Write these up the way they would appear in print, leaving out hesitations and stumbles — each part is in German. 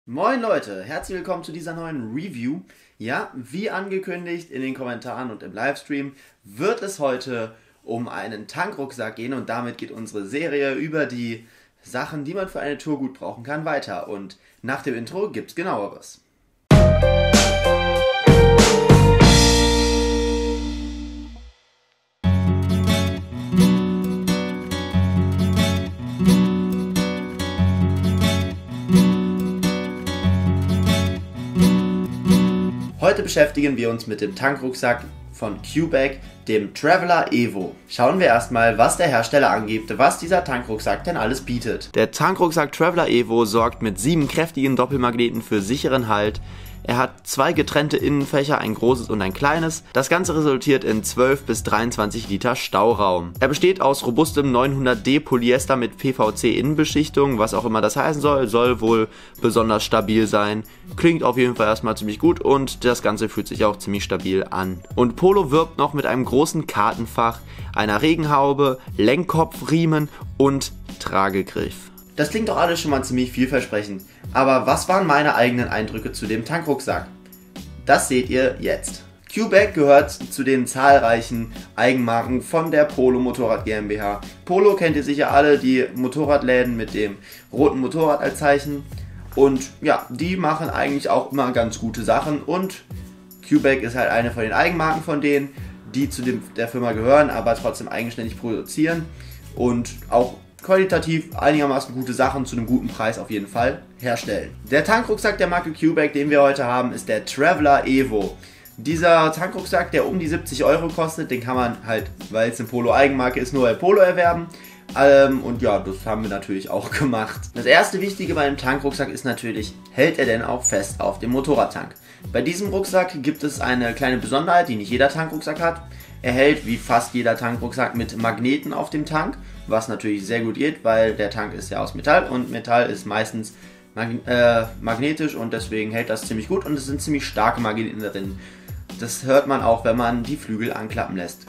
Moin Leute, herzlich willkommen zu dieser neuen Review. Ja, wie angekündigt in den Kommentaren und im Livestream wird es heute um einen Tankrucksack gehen und damit geht unsere Serie über die Sachen, die man für eine Tour gut brauchen kann, weiter. Und nach dem Intro gibt's genaueres. Heute beschäftigen wir uns mit dem Tankrucksack von CueBag, dem Traveler Evo. Schauen wir erstmal, was der Hersteller angibt, was dieser Tankrucksack denn alles bietet. Der Tankrucksack Traveler Evo sorgt mit 7 kräftigen Doppelmagneten für sicheren Halt. Er hat 2 getrennte Innenfächer, ein großes und ein kleines. Das Ganze resultiert in 12 bis 23 Liter Stauraum. Er besteht aus robustem 900D Polyester mit PVC Innenbeschichtung, was auch immer das heißen soll, soll wohl besonders stabil sein. Klingt auf jeden Fall erstmal ziemlich gut und das Ganze fühlt sich auch ziemlich stabil an. Und Polo wirbt noch mit einem großen Kartenfach, einer Regenhaube, Lenkkopfriemen und Tragegriff. Das klingt doch alles schon mal ziemlich vielversprechend, aber was waren meine eigenen Eindrücke zu dem Tankrucksack? Das seht ihr jetzt. CueBag gehört zu den zahlreichen Eigenmarken von der Polo Motorrad GmbH. Polo kennt ihr sicher alle, die Motorradläden mit dem roten Motorrad als Zeichen. Und ja, die machen eigentlich auch immer ganz gute Sachen und CueBag ist halt eine von den Eigenmarken von denen, die zu der Firma gehören, aber trotzdem eigenständig produzieren und auch qualitativ einigermaßen gute Sachen zu einem guten Preis auf jeden Fall herstellen. Der Tankrucksack der Marke CueBag, den wir heute haben, ist der Traveler Evo. Dieser Tankrucksack, der um die 70 Euro kostet, den kann man halt, weil es eine Polo-Eigenmarke ist, nur bei Polo erwerben. Und ja, das haben wir natürlich auch gemacht. Das erste Wichtige bei dem Tankrucksack ist natürlich, hält er denn auch fest auf dem Motorradtank? Bei diesem Rucksack gibt es eine kleine Besonderheit, die nicht jeder Tankrucksack hat. Er hält wie fast jeder Tankrucksack mit Magneten auf dem Tank, was natürlich sehr gut geht, weil der Tank ist ja aus Metall und Metall ist meistens magnetisch und deswegen hält das ziemlich gut und es sind ziemlich starke Magneten drin. Das hört man auch, wenn man die Flügel anklappen lässt.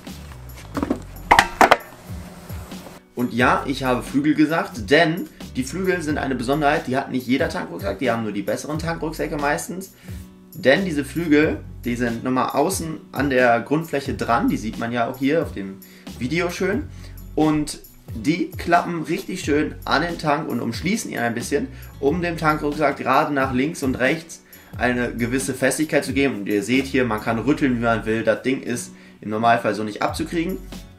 Und ja, ich habe Flügel gesagt, denn die Flügel sind eine Besonderheit, die hat nicht jeder Tankrucksack, die haben nur die besseren Tankrucksäcke meistens. Denn diese Flügel, die sind nochmal außen an der Grundfläche dran, die sieht man ja auch hier auf dem Video schön. Und die klappen richtig schön an den Tank und umschließen ihn ein bisschen, um dem Tankrucksack gerade nach links und rechts eine gewisse Festigkeit zu geben. Und ihr seht hier, man kann rütteln, wie man will. Das Ding ist im Normalfall so nicht abzukriegen.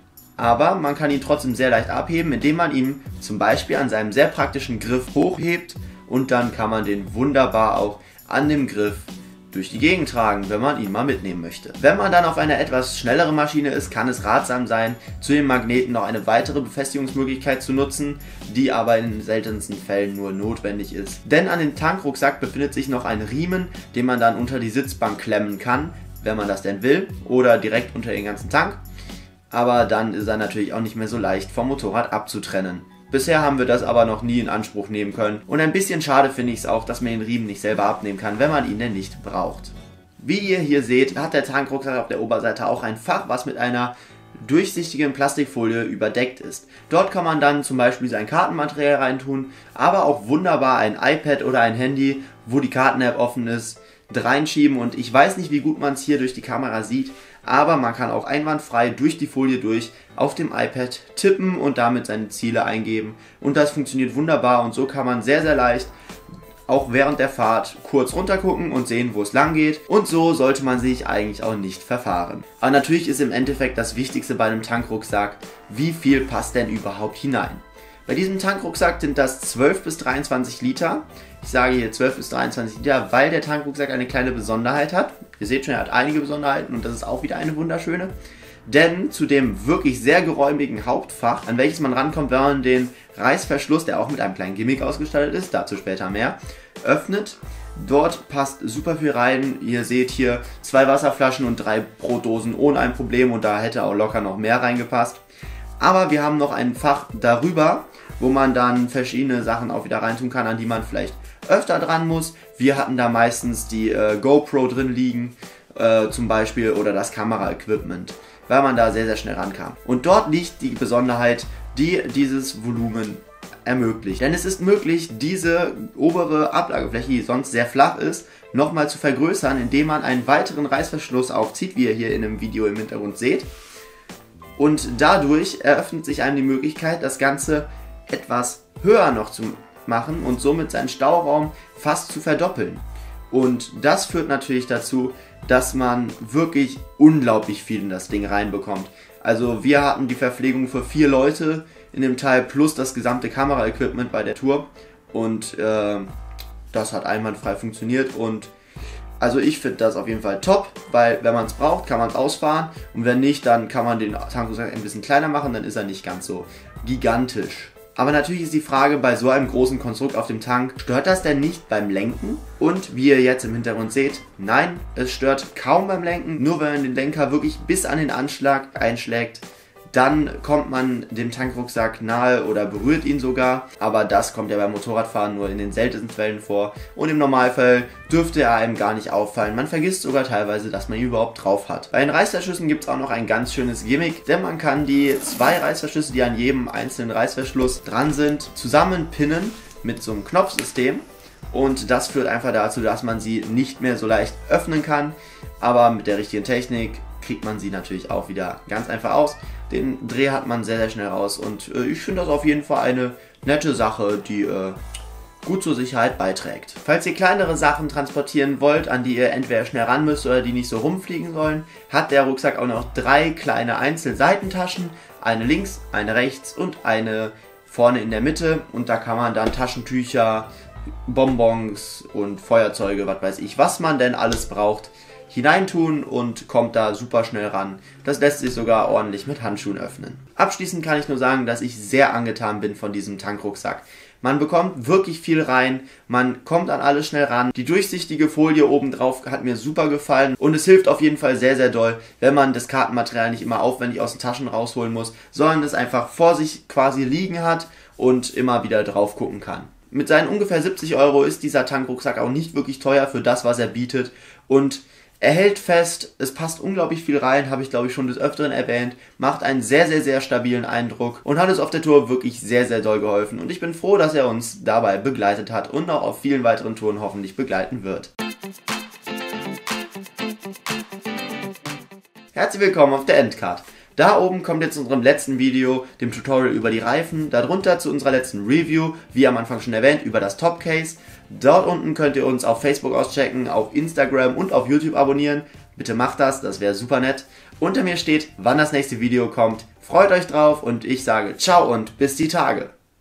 Aber man kann ihn trotzdem sehr leicht abheben, indem man ihn zum Beispiel an seinem sehr praktischen Griff hochhebt. Und dann kann man den wunderbar auch an dem Griff durch die Gegend tragen, wenn man ihn mal mitnehmen möchte. Wenn man dann auf einer etwas schnellere Maschine ist, kann es ratsam sein, zu den Magneten noch eine weitere Befestigungsmöglichkeit zu nutzen, die aber in den seltensten Fällen nur notwendig ist. Denn an dem Tankrucksack befindet sich noch ein Riemen, den man dann unter die Sitzbank klemmen kann, wenn man das denn will, oder direkt unter den ganzen Tank. Aber dann ist er natürlich auch nicht mehr so leicht vom Motorrad abzutrennen. Bisher haben wir das aber noch nie in Anspruch nehmen können und ein bisschen schade finde ich es auch, dass man den Riemen nicht selber abnehmen kann, wenn man ihn denn nicht braucht. Wie ihr hier seht, hat der Tankrucksack auf der Oberseite auch ein Fach, was mit einer durchsichtigen Plastikfolie überdeckt ist. Dort kann man dann zum Beispiel sein Kartenmaterial reintun, aber auch wunderbar ein iPad oder ein Handy, wo die Karten-App offen ist, reinschieben und ich weiß nicht, wie gut man es hier durch die Kamera sieht, aber man kann auch einwandfrei durch die Folie durch auf dem iPad tippen und damit seine Ziele eingeben und das funktioniert wunderbar und so kann man sehr, sehr leicht auch während der Fahrt kurz runter gucken und sehen, wo es lang geht und so sollte man sich eigentlich auch nicht verfahren. Aber natürlich ist im Endeffekt das Wichtigste bei einem Tankrucksack, wie viel passt denn überhaupt hinein? Bei diesem Tankrucksack sind das 12 bis 23 Liter. Ich sage hier 12 bis 23 Liter, weil der Tankrucksack eine kleine Besonderheit hat. Ihr seht schon, er hat einige Besonderheiten und das ist auch wieder eine wunderschöne. Denn zu dem wirklich sehr geräumigen Hauptfach, an welches man rankommt, wenn man den Reißverschluss, der auch mit einem kleinen Gimmick ausgestattet ist, dazu später mehr, öffnet. Dort passt super viel rein. Ihr seht hier 2 Wasserflaschen und 3 Brotdosen ohne ein Problem und da hätte auch locker noch mehr reingepasst. Aber wir haben noch ein Fach darüber, wo man dann verschiedene Sachen auch wieder reintun kann, an die man vielleicht öfter dran muss. Wir hatten da meistens die GoPro drin liegen, zum Beispiel, oder das Kamera-Equipment, weil man da sehr, sehr schnell rankam. Und dort liegt die Besonderheit, die dieses Volumen ermöglicht. Denn es ist möglich, diese obere Ablagefläche, die sonst sehr flach ist, nochmal zu vergrößern, indem man einen weiteren Reißverschluss aufzieht, wie ihr hier in dem Video im Hintergrund seht. Und dadurch eröffnet sich einem die Möglichkeit, das Ganze etwas höher noch zu machen und somit seinen Stauraum fast zu verdoppeln. Und das führt natürlich dazu, dass man wirklich unglaublich viel in das Ding reinbekommt. Also wir hatten die Verpflegung für 4 Leute in dem Teil plus das gesamte Kameraequipment bei der Tour und das hat einwandfrei funktioniert und also ich finde das auf jeden Fall top, weil wenn man es braucht, kann man es ausfahren und wenn nicht, dann kann man den Tankrucksack ein bisschen kleiner machen, dann ist er nicht ganz so gigantisch. Aber natürlich ist die Frage bei so einem großen Konstrukt auf dem Tank, stört das denn nicht beim Lenken? Und wie ihr jetzt im Hintergrund seht, nein, es stört kaum beim Lenken, nur wenn man den Lenker wirklich bis an den Anschlag einschlägt, dann kommt man dem Tankrucksack nahe oder berührt ihn sogar, aber das kommt ja beim Motorradfahren nur in den seltensten Fällen vor und im Normalfall dürfte er einem gar nicht auffallen. Man vergisst sogar teilweise, dass man ihn überhaupt drauf hat. Bei den Reißverschlüssen gibt es auch noch ein ganz schönes Gimmick, denn man kann die 2 Reißverschlüsse, die an jedem einzelnen Reißverschluss dran sind, zusammenpinnen mit so einem Knopfsystem. Und das führt einfach dazu, dass man sie nicht mehr so leicht öffnen kann, aber mit der richtigen Technik kriegt man sie natürlich auch wieder ganz einfach aus. Den Dreh hat man sehr, sehr schnell raus und ich finde das auf jeden Fall eine nette Sache, die gut zur Sicherheit beiträgt. Falls ihr kleinere Sachen transportieren wollt, an die ihr entweder schnell ran müsst oder die nicht so rumfliegen sollen, hat der Rucksack auch noch 3 kleine Einzelseitentaschen, eine links, eine rechts und eine vorne in der Mitte und da kann man dann Taschentücher, Bonbons und Feuerzeuge, was weiß ich, was man denn alles braucht, hineintun und kommt da super schnell ran. Das lässt sich sogar ordentlich mit Handschuhen öffnen. Abschließend kann ich nur sagen, dass ich sehr angetan bin von diesem Tankrucksack. Man bekommt wirklich viel rein, man kommt an alles schnell ran. Die durchsichtige Folie oben drauf hat mir super gefallen und es hilft auf jeden Fall sehr, sehr doll, wenn man das Kartenmaterial nicht immer aufwendig aus den Taschen rausholen muss, sondern es einfach vor sich quasi liegen hat und immer wieder drauf gucken kann. Mit seinen ungefähr 70 € ist dieser Tankrucksack auch nicht wirklich teuer für das, was er bietet und er hält fest, es passt unglaublich viel rein, habe ich glaube ich schon des Öfteren erwähnt, macht einen sehr, sehr, sehr stabilen Eindruck und hat uns auf der Tour wirklich sehr, sehr doll geholfen. Und ich bin froh, dass er uns dabei begleitet hat und auch auf vielen weiteren Touren hoffentlich begleiten wird. Herzlich willkommen auf der Endcard. Da oben kommt jetzt zu unserem letzten Video, dem Tutorial über die Reifen, darunter zu unserer letzten Review, wie am Anfang schon erwähnt, über das Topcase. Dort unten könnt ihr uns auf Facebook auschecken, auf Instagram und auf YouTube abonnieren. Bitte macht das wäre super nett. Unter mir steht, wann das nächste Video kommt. Freut euch drauf und ich sage ciao und bis die Tage.